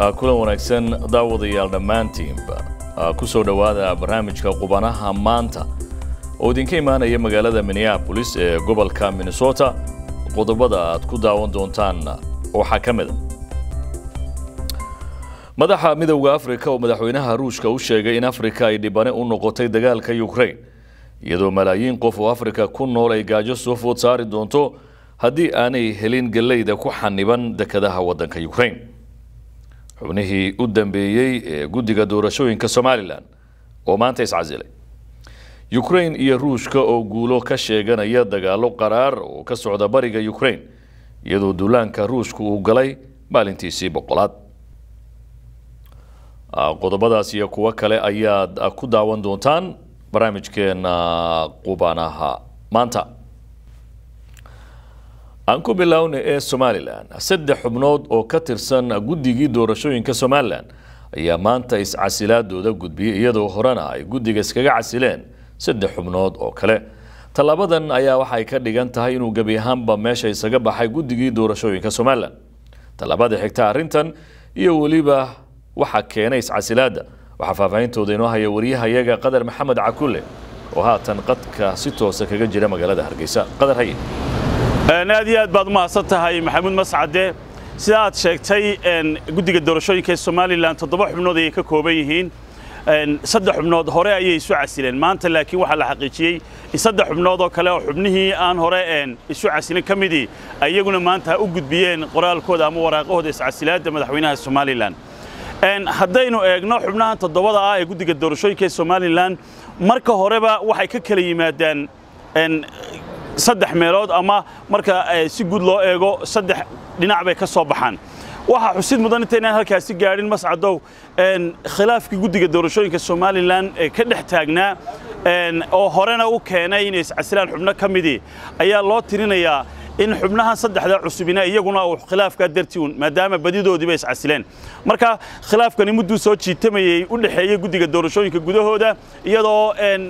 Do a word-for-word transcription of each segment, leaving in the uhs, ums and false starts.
kulan wanaagsan daawadayaal dhammaantiinba ku soo dhawaada barnaamijka Qubanaha maanta oo idinka imaanaya magaalada Minneapolis ee gobolka Minnesota. qodobada aad ku daawan doontaan waxa kamid ah madaxa midowga Afrika oo madaxweynaha Ruushka u sheegay in Afrika ay dhibane u noqotay dagaalka Ukraine iyadoo malaayiin qof oo Afrika ku nool ay gaajo soo food saari doonto haddii aanay helin galeyda ku xaniban dekadaha wadanka Ukraine. xubnihii u dambeeyay ee guddiga doorashooyinka Somaliland oo maanta iscasilay. Ukraine iyo Ruushka oo guulo ka sheeganaya dagaalo qaraar oo ka socda bariga Ukraine iyadoo duulaanka Ruushku uu galay maalintiisii boqolaad. qodobadaas iyo kuwa kale ayaad ku daawan doontaan barnaamijkeena Qubanaha maanta. aan ku bilownay ee Somaliland saddex xubnood oo ka tirsan guddigii doorashooyinka Somaliland ayaa maanta iscasilaadooda gudbiyay iyadoo horena ay guddiga iskaga casileen saddex xubnood oo kale. talabadan ayaa waxay ka dhigan tahay inuu gabi ahaanba meesha isaga baxay guddigii doorashooyinka Somaliland. talabada xigta arrintan iyo waliba waxa keenay iscasilaada waxa faahfaahintooda inoo haya wariyahayaga Qadar Maxamed Cakulle oo haatan qadka si toos ah kaga jira magaalada Hargeysa. Qadar haye naadi aad baad mahadsan tahay Maxamuud Mascade. sida aad sheegtay guddiga doorashooyinka Somaliland toddoba xubnood ay ka kooban yihiin. saddex xubnood hore ayay isu casileen maanta, laakiin waxa la xaqiijiyay in saddex xubnood oo kale oo xubnihii aan hore isu casilin kamidii ayaguna maanta u gudbiyeen qoraalkooda ama waraaqahooda iscasilaadda madaxweynaha Somaliland. haddaynu eegno xubnahan toddobada ah ee guddiga doorashooyinka Somaliland marka horeba waxay ka kala yimaadaan saddex meelood ama marka si guud loo eego saddex dhinac bay ka soo baxaan. waxa xusid mudan intaan halkaasi gaarin Mascadow khilaafkii guddiga doorashooyinka Somaliland ee ka dhex taagnaa oo horena u keenay in iscasilaan xubno kamidii ayaa loo tirinayaa in xubnahan saddexda cusubina iyaguna uu khilaafka dartiun maadaama badidoodiiba iscasileen. marka khilaafkani muddo soo jiitamayay u dhaxeeyay guddiga doorashooyinka gudahooda iyadoo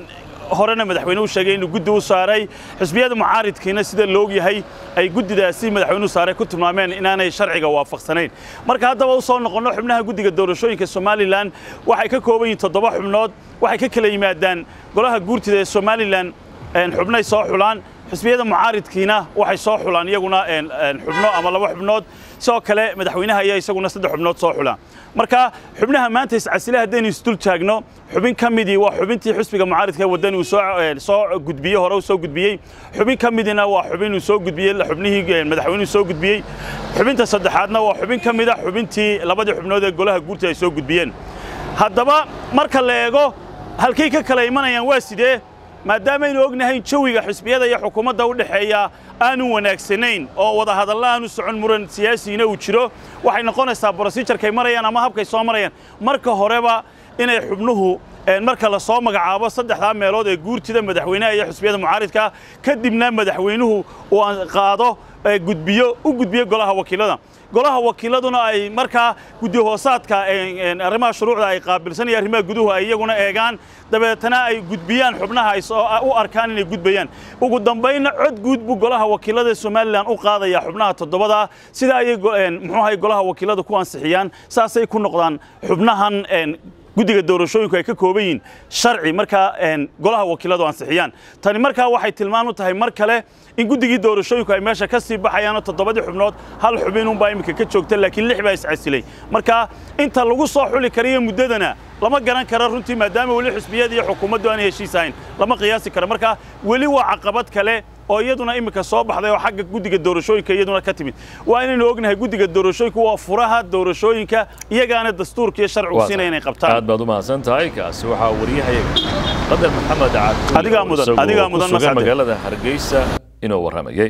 horena madaxweynuhu sheegay inuu guddi u saaray xisbiyada mucaaridkiina sida loo yahay ay guddidaasi madaxweynuhu saaray ku tilmaameen inaanay sharciga waafaqsanayn. marka haddaba u soo noqono xubnaha guddiga doorashooyinka Somaliland waxay ka kooban yihiin toddoba xubnood. waxay ka kala yimaadaan golaha guurtida ee Somaliland xubnay soo xulaan, xisbiyada mucaaridkiina waxay soo xulaan iyaguna xubno ama laba xubnood. sidoo kale madaxweynaha ayaa isaguna saddex xubnood soo xulaan. marka xubnaha maanta iscasilaha haddaynu isdul taagno xubin kamidii waa xubintii xisbiga mucaaridka wadani uu soo soo gudbiyay hore uu soo gudbiyay. xubin kamidina waa xubin uu soo gudbiyay xubnihii madaxweynuhu soo gudbiyay. xubinta saddexaadna waa xubin kamid ah xubintii labadii xubnood ee golaha guurtida ay soo gudbiyeen. haddaba marka la eego halkay ka kala imanayaan waa sidee maadaama aynu ognahay jawiga xisbiyada iyo xukuumadda u dhaxeeya aanu wanaagsanayn oo wada hadalla aanu socon muran siyaasiina uu jiro. waxay noqonaysaa procedure-kay marayaan ama habkay soo marayaan marka horeba inay xubnuhu marka la soo magacaabo saddexda meelood ee guurtida madaxweynaha iyo xisbiyada mucaaridka kadibna madaxweynuhu uu qaado gudbiyo u gudbiyo golaha wakiilada. golaha wakiiladuna ay markaa guddi hoosaadka arrimaha shuruucda ay qaabilsan iyo arrimaha guduhu ay iyaguna eegaan dabeetana ay gudbiyaan xubnaha ay u arkaan inay gudbayaan. ugu dambayna cod guud buu golaha wakiilada Somaliland u qaadaya xubnaha toddobada sida ay muxuu ahay golaha wakiilada ku ansixiyaan saasay ku noqdaan xubnahan guddiga doorashooyinku ay ka kooban yihiin sharci marka golaha wakiiladu ansixiyaan. tani markaa waxay tilmaan u tahay mar kale in guddigii doorashooyinku ay meesha ka sii baxayaan toddobadii xubnood hal xubin un baa imika ka joogta laakiin lix baa iscasilay. marka inta lagu soo xuli kariyo muddadana lama garan karo runtii maadaama wali xisbiyada iyo xukuumaddu aan heshiis ahayn lama qiyaasi karo. marka wali waa caqabad kale oo iyaduna imika soo baxday oo xagga guddiga doorashooyinka iyaduna ka timid. waa inaynu ognahay guddiga doorashooyinka waa furaha doorashooyinka iyagaana dastuurka iyo sharcigu siinaya inay qabtaan. aad baad u mahadsan tahay. kaasi waxaa wariyahayaga Qadar Maxamed Cakulle adiga mudan adiga mudan magaalada Hargeysa inoo waramayay.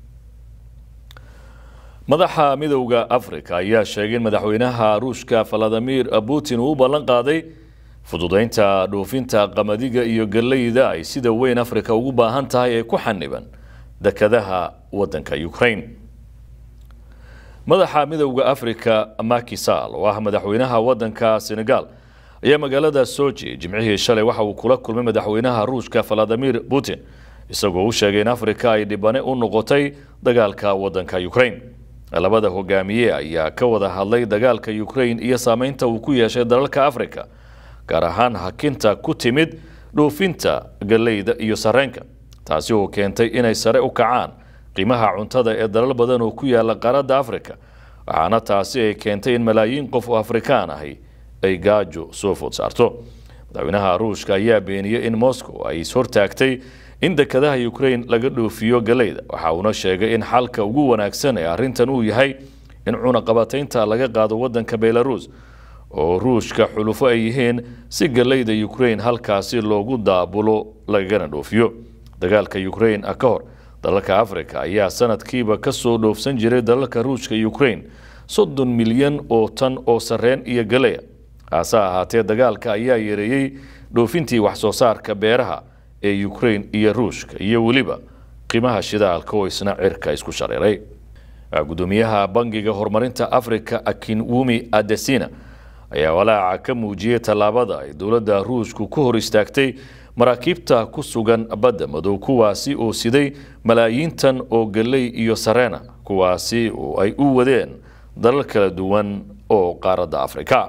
madaxa midowga Afrika ayaa sheegay in madaxweynaha Ruushka Vladimir Putin uu ballan qaaday fududeynta dhoofinta qamadiga iyo galeyda ay sida weyn Afrika ugu baahan tahay ee ku xaniban dekadaha wadanka Ukraine. madaxa midowga Afrika Macky Sall oo ah madaxweynaha wadanka Senegal ayaa magaalada Sochi jimcihii shalay waxa uu kula kulmay madaxweynaha Ruushka Vladimir Putin isagoo u sheegay in Afrika ay dhibane u noqotay dagaalka wadanka Ukraine. labada hogaamiye ayaa ka wada hadlay dagaalka Ukraine iyo saameynta uu ku yeeshay dalalka Afrika gaar ahaan hakinta ku timid dhoofinta galeyda iyo sarreenka taasi oo keentay inay sare u kacaan qiimaha cuntada ee dalal badan oo ku yaala qaaradda Afrika waxaana taasi ay keentay in malaayiin qof oo Afrikaan ahi ay gaajo soo food saarto madaxweynaha Ruushka ayaa beeniyay in Moscow ay hortaagtay in dekadaha Ukraine laga dhoofiyo galeyda waxa uu sheegay in xalka ugu wanaagsan ee arrintan uu yahay in cunaqabataynta laga qaado wadanka Belarus oo Ruushka xulufo ay yihiin si galeyda Ukraine halkaasi loogu daabulo lagana dhoofiyo dagaalka Ukraine ka hor dalalka Afrika ayaa sanadkiiba ka soo dhoofsan jiray dalalka Ruushka Ukraine soddon milyan oo tan oo sarreen iyo galey hase ahaatee dagaalka ayaa yareeyay dhoofintii wax soo saarka beeraha ee Ukraine iyo Ruushka iyo waliba qiimaha shidaalka oo isna cirka isku shareeray gudoomiyaha bangiga horumarinta Afrika Akinwumi Adesina ayaa walaaca ka muujiyay talaabada ay dawladda Ruushku ku hor istaagtay maraakiibta ku sugan badda madow kuwaasi oo siday malaayiintan oo galey iyo sarreena kuwaasi oo ay u wadeen dalal kala duwan oo qaaradda Afrika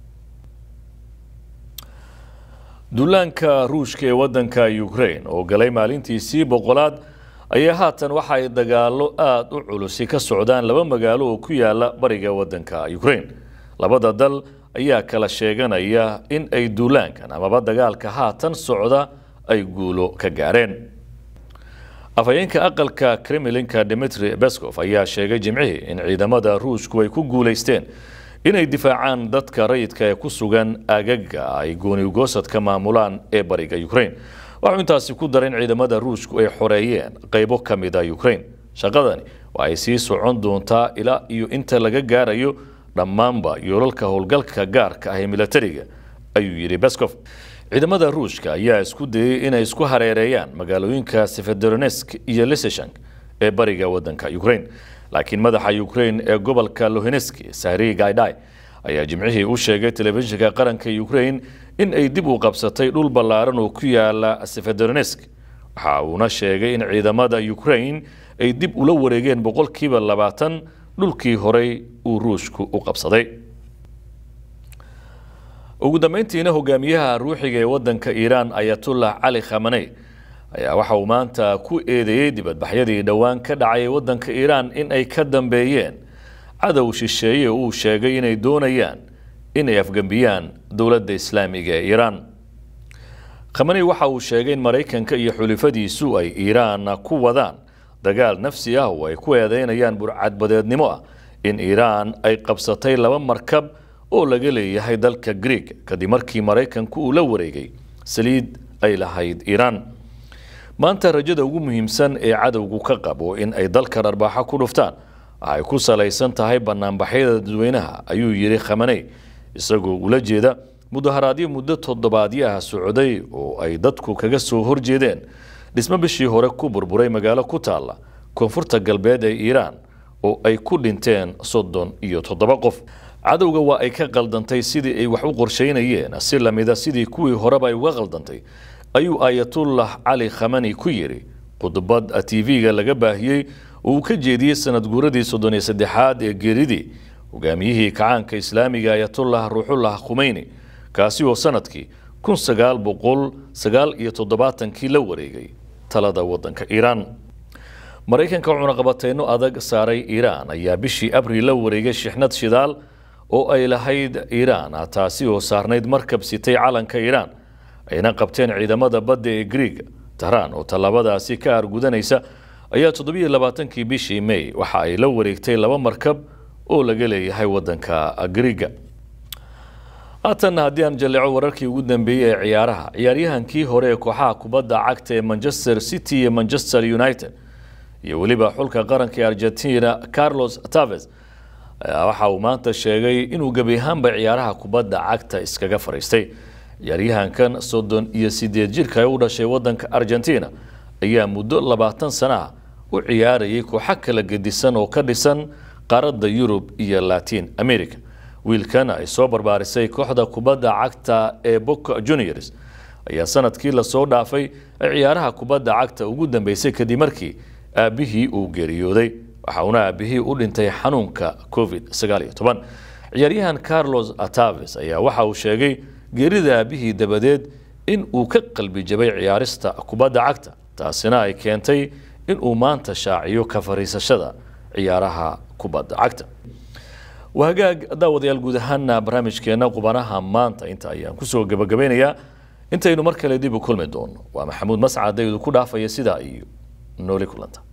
duulaanka Ruushka ee wadanka Ukraine oo galay maalintiisii boqolaad ayaa haatan waxa ay dagaalo aad u culus ka socdaan laba magaalo oo ku yaala bariga wadanka Ukraine labada dal ayaa kala sheeganaya in ay duulaankan ama dagaalka haatan socda ay guulo ka gaareen afayeenka aqalka Kremlinka Dmitry Peskov ayaa sheegay Jimcihii in ciidamada Ruushku ay ku guuleysteen inay difaacaan dadka rayidka ee ku sugan aagaga ay gooni-goosadka maamulaan ee bariga Ukraine waxa intaasi ku darin ciidamada Ruushku ay xoreeyeen qaybo kamid ah Ukraine shaqadani waa ay sii socon doontaa ilaa iyo inta laga gaarayo dhammaanba yoolalka howlgalka gaarka ah ee militariga ayuu yiri Peskov ciidamada Ruushka ayaa isku dayay inay isku hareereeyaan magaalooyinka Severodonetsk iyo Lysychansk ee bariga wadanka Ukraine laakiin madaxa Ukraine ee gobolka Luhansk Serhiy Gaidai ayaa Jimcihii u sheegay telefishinka qaranka Ukraine in ay dib u qabsatay dhul ballaaran oo ku yaala Severodonetsk waxa uu sheegay in ciidamada Ukraine ay dib ula wareegeen boqolkiiba labaatan dhulkii horey uu Ruushku u qabsaday ugu dambeyntiina hogaamiyaha ruuxiga ee wadanka Iran Ayatollah Ali Khamenei ayaa waxa uu maanta ku eedeeyay dibadbaxyadii dhawaan ka dhacay wadanka Iran in ay ka dambeeyeen cadow shisheeye uu sheegay inay doonayaan inay afgambiyaan dawladda Islaamiga ee Iran Khamenei waxa uu sheegay in Mareykanka iyo xulufadiisu ay Iran ku wadaan dagaal nafsi ah oo ay ku eedeynayaan burcadbadeednimo ah in Iran ay qabsatay laba markab oo laga leeyahay dalka Greek kadib markii Mareykanku uu la wareegay saliid ay lahayd Iran maanta rajada ugu muhiimsan ee cadowgu ka qabo in ay dalka arbaaxa ku dhuftaan ay ku salaysan tahay banaanbaxyada dadweynaha ayuu yiri Khamenei isagoo ula jeeda mudaharaadyo muddo toddobaadyo ah socday oo ay dadku kaga soo horjeedeen dhismo bishii hore ku burburay magaalo ku taala koonfurta galbeed ee Iran oo ay ku dhinteen soddon iyo toddoba qof cadowga waa ay ka qaldantay sidii ay wax u qorsheynayeen si lamida sidii kuwii horeba ay uga qaldantay ayuu Ayatollah Ali Khamenei ku yiri qodobad T V-ga laga baahiyay oo ka jeediyay sanad guuradii soddon iyo saddexaad ee geeridii hogaamiyihii kacaanka Islaamiga Ayatollah Ruuxullah Khomeini kaasi oo sanadkii kun sagaal boqol sagaal iyo toddobaatan-kii la wareegay talada wadanka Iran Mareykanka cunaqabatayno adag saaray Iran ayaa bishii Abriil la wareegay shixnad shidaal oo ay lahayd Iran taasi oo saarnayd markab sitay calanka Iran ayna qabteen ciidamada badda ee Greek Tehran oo talabadaasi ka argudanaysa ayaa toddoba iyo labaatan-kii bishii May waxa ay la wareegtay laba markab oo laga leeyahay wadanka Greek haatan haddii aan jaleeco wararkii ugu dambeeyay ee ciyaaraha ciyaaryahankii hore ee kooxaha kubadda cagta ee Manchester City iyo Manchester United iyo waliba xulka qaranka ee Argentina Carlos Tevez waxa uu maanta sheegay inuu gabi ahaanba ciyaaraha kubadda cagta iskaga fariistay ciyaaryahankan soddon iyo siddeed jirka ee u dhashay wadanka Argentina ayaa muddo labaatan sano ah u ciyaarayay kooxo kala gedisan oo ka dhisan qaaradda Yurub iyo Latin America wiilkan ay soo barbaarisay kooxda kubadda cagta ee Boca Juniors ayaa sanadkii la soo dhaafay ciyaaraha kubadda cagta ugu dambeysay kadib markii aabihii uu geeriyooday waxa uuna aabihii u dhintay xanuunka covid sagaal iyo toban. ciyaaryahan Carlos Ataves ayaa waxa uu sheegay geerida aabihii dabadeed in uu ka qalbi jabay ciyaarista kubadda cagta, taasina ay keentay in uu maanta shaaciyo ka fariisashada ciyaaraha kubadda cagta. وهجاج داود يلجود هنا برنامج كنا قبناها مانتا أنت أيام كسر جب جبينيا أنت إنه مركل يدي بكل مدون ومحمود مسعد ده يدو كل عفية سدائي نولي كلنتا.